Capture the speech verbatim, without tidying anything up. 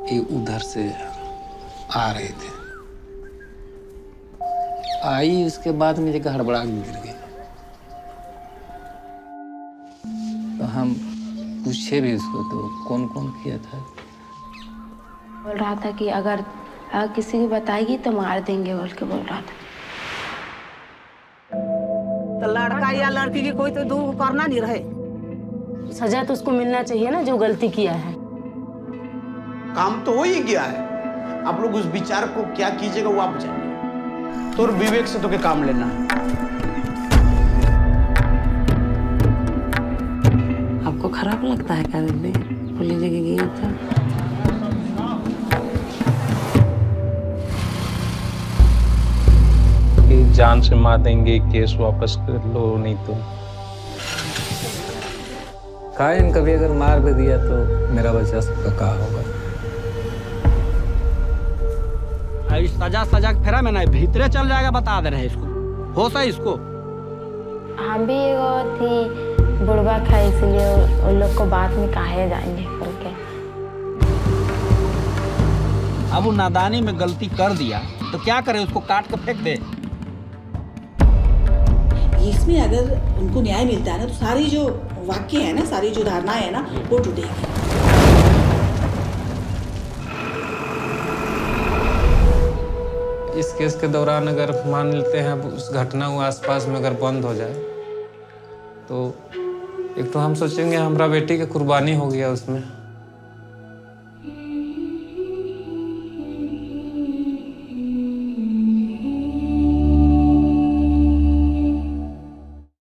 ये उधर से आ रहे थे। आई, उसके बाद मेरे गड़बड़ा गिर गई। तो हम पूछे भी उसको, तो कौन कौन किया था। बोल रहा था कि अगर, अगर किसी को बताएगी तो मार देंगे बोल के बोल रहा था। तो लड़का या लड़की की कोई तो दूर करना नहीं रहे। सजा तो उसको मिलना चाहिए ना, जो गलती किया है। काम तो हो ही गया है, आप लोग उस विचार को क्या कीजिएगा वो आप जानिए। तो विवेक से तो के काम लेना है। आपको खराब लगता है क्या दीदी? पुलिस लेके गई था। जान से मार देंगे, केस वापस कर लो, नहीं तो कायन कभी अगर मार भी दिया तो मेरा बच्चा सबका कहा होगा। सजा सजा फेरा में नहीं, भीतरे चल जाएगा, बता दे रहे इसको। होश है इसको? हम भी वो थी बुढ़वा खाई, इसलिए उन लोग को बाद में काहे जाएंगे बोल के। अब वो नादानी में गलती कर दिया तो क्या करे, उसको काट के फेंक दे। इसमें अगर उनको न्याय मिलता है ना, तो सारी जो वाक्य है ना, सारी जो धारणाएं है ना, वो टूटेगी। इस केस के दौरान अगर मान लेते हैं उस घटना को आसपास में अगर बंद हो जाए, तो एक तो हम सोचेंगे हमारा बेटी की कुर्बानी हो गया उसमें।